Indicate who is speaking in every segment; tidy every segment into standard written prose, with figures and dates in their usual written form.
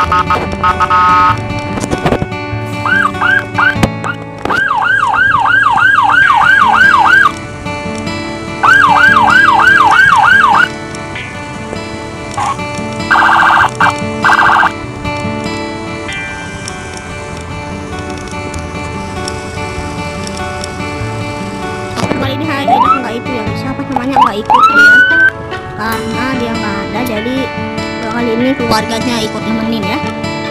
Speaker 1: Nggak ikut dia karena dia nggak ada, jadi kali ini keluarganya ikut nemenin ya.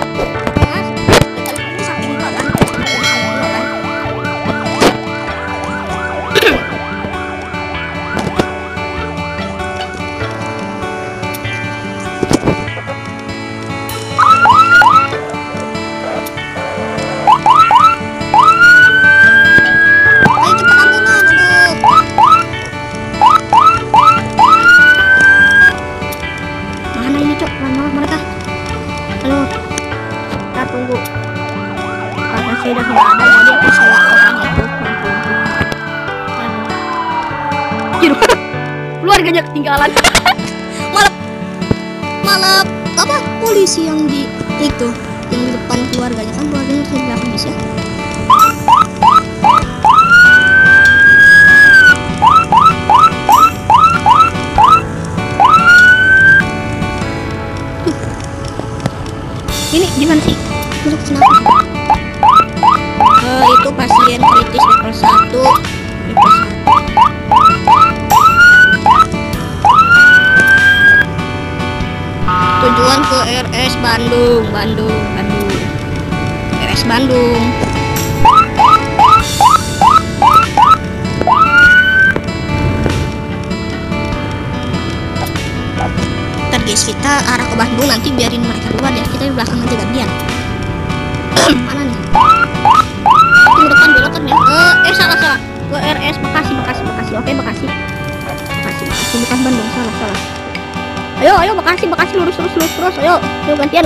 Speaker 1: Sudah nggak ada, jadi aku sewa orang itu keluarganya ketinggalan. malah apa polisi yang di itu yang di depan keluarganya, kan keluarganya di belakang bisa. Ini gimana sih? Masuk kenapa? Itu pasien kritis level 1. Tujuan ke RS Bandung. RS Bandung. Ntar guys, kita arah ke Bandung, nanti biarin mereka duluan ya, kita di belakang aja gantian. Mana nih? Di depan belokan ya. Salah ke RS Bekasi. Oke, Bekasi bukan Bandung, salah. Ayo Bekasi lurus terus. Ayo gantian.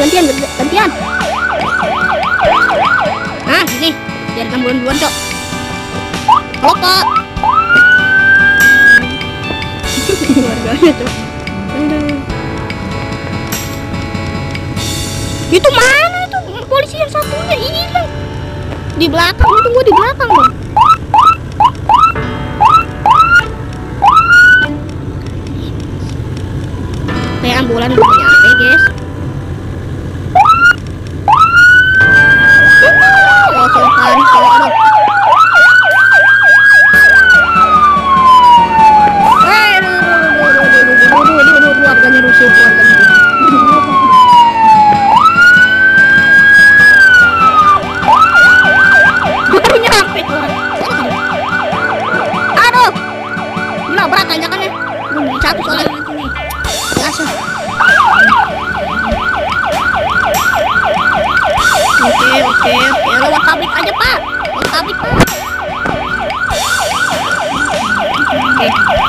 Speaker 1: Nah gini biar duluan cok. Halo kak. Keluarganya cok. Itu mana itu polisi yang satunya hilang di belakang, tunggu di belakang loh. Kayak ambulan belum nyampe guys. Keluarganya rusuh, baru nyampe tuh. Aduh, gila berat tanjakannya. Belum satu soalnya. Biasa. Oke, lewat pabrik aja pak. Oke.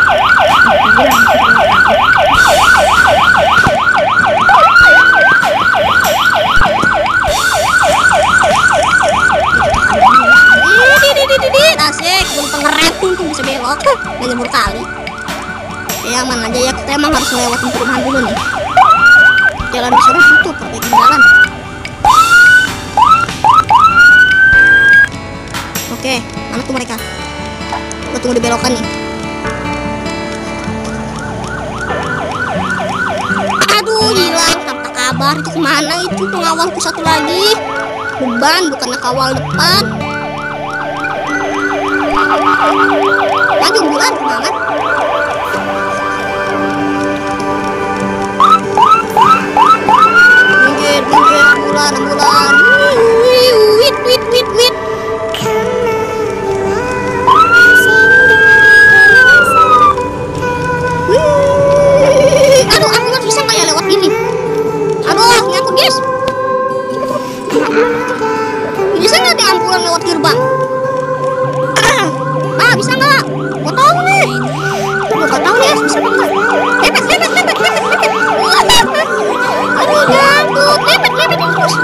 Speaker 1: Asik, belum ngerem tuh bisa belok, udah nyebur kali. Ya aman aja ya, kita emang harus lewatin perumahan dulu nih. Jalan di sana tutup, perbaikin jalan. Oke, mana tuh mereka? Gua tunggu di belokan nih. Aduh, hilang tanpa kabar. Itu kemana itu pengawalku satu lagi? Beban, bukannya kawal depan. Maju bulan banget. Minggir bulan. Wit. Aduh, aku nggak bisa kayak lewat ini. Aduh, nyangkut guys. Bisa nggak di ambulan lewat gerbang? Bisa nggak? Gua tahu nih. Bisa nggak? Lepet. Aduh, nyangkut. Lepet terus.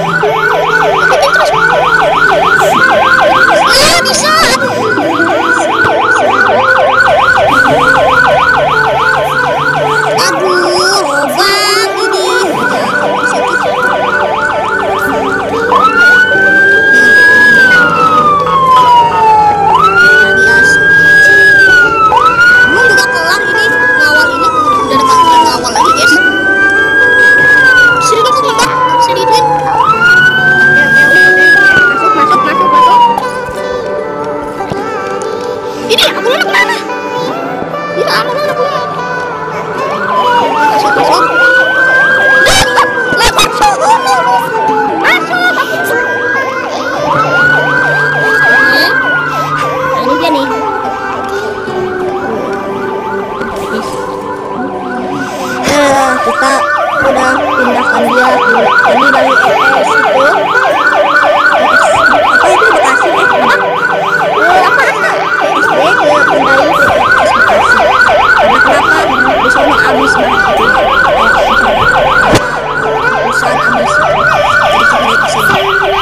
Speaker 1: Bisa. Aduh, lubang ini. Ini dari RS itu apa itu Bekasi ya? Apa SD ke pindahin ke RS Bekasi. Karena kenapa di sana habis banget gitu. Perusahaan habis. Jadi kembali ke sini.